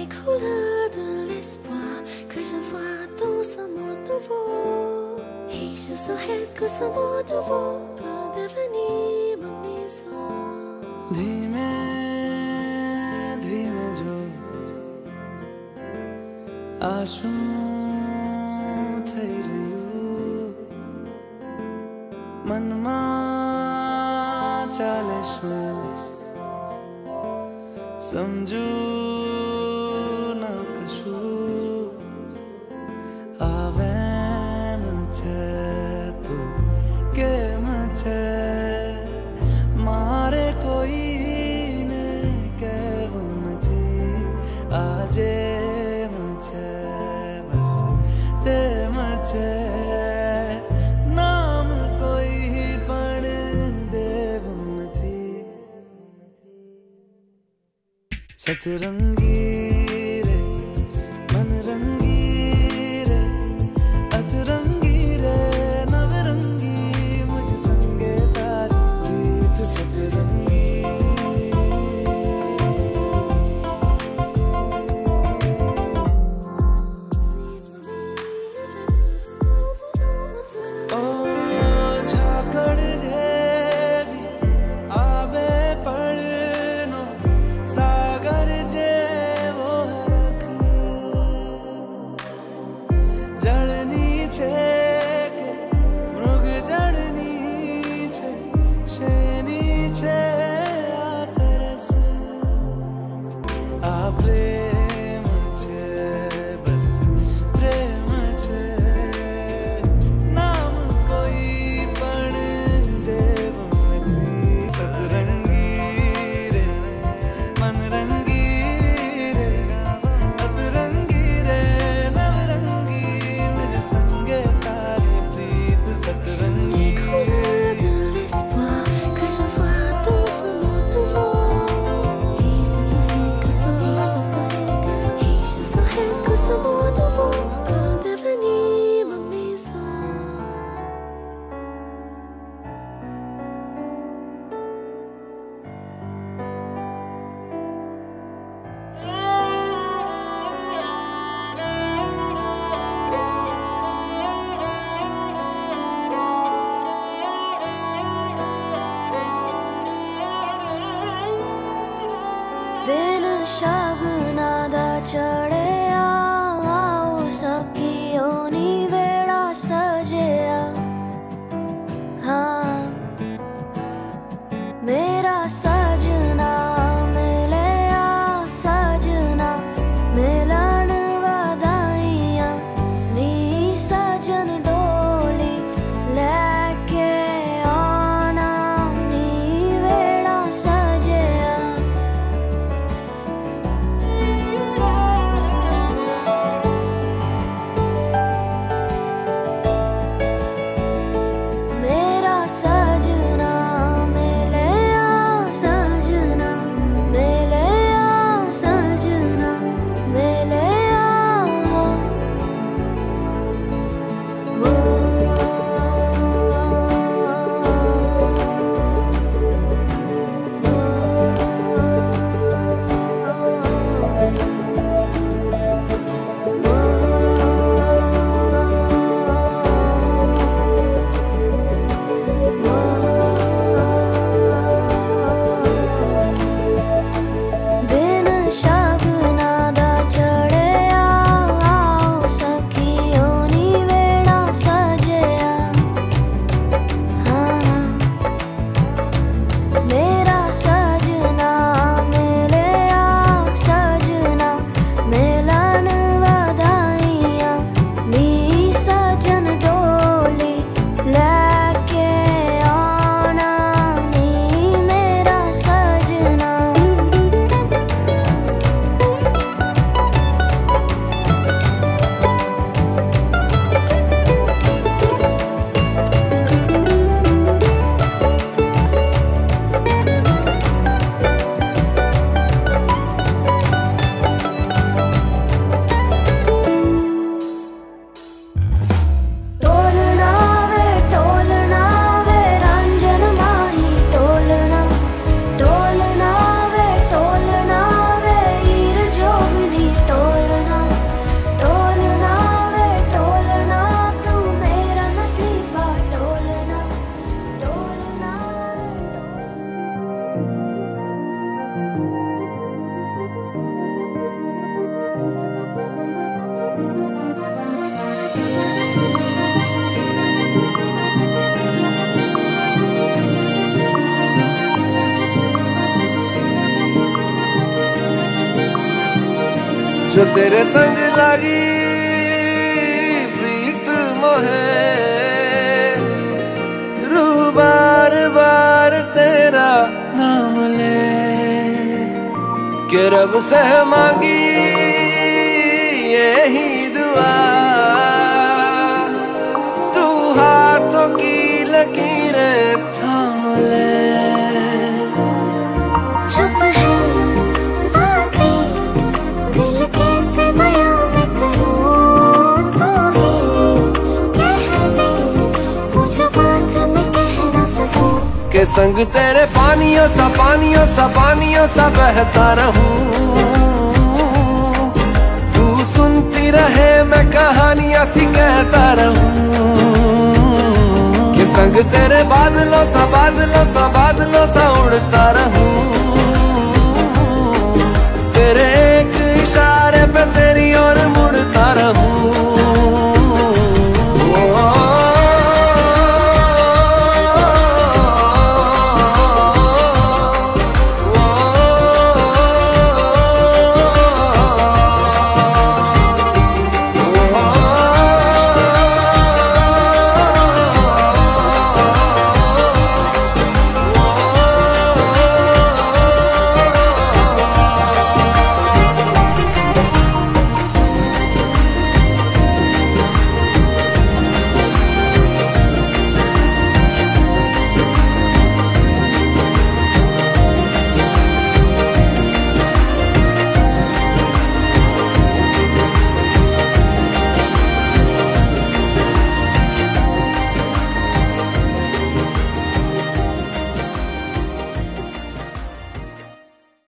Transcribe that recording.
couleurs de l'espoir que je vois dans ce monde nouveau. Et je saurais que ce monde nouveau peut devenir ma maison. धीमे धीमे जो आँसू થઈ રહ્યું મનમાં ચાલે શું સમજુ ન કશું આવે ન છે તો કેમ છે મારે કોઈને કહેવું નથી આજે છે બસ તેમ છે નામ કોઈ પણ દેવું નથી સતરંગી રે મનરંગી રે અતરંગી રે નવરંગી મુझ સંગે તારી પ્રીત સતરંગી सागर जे जो तेरे संग लगी प्रीत मोहे, रू बार बार तेरा नाम ले के रब से मांगी यही दुआ, तू हाथों की लकीरें थाम ले। चुप है बातें दिल कैसे बयां मैं करूं, तू ही कह दे वो जो बात मैं कह ना सकूं। के संग तेरे पानियों सा बहता रहूं, तू सुनती रहे मैं कहानियां सी कहता रहूं। के संग तेरे बादलों सा उड़ता रहूं,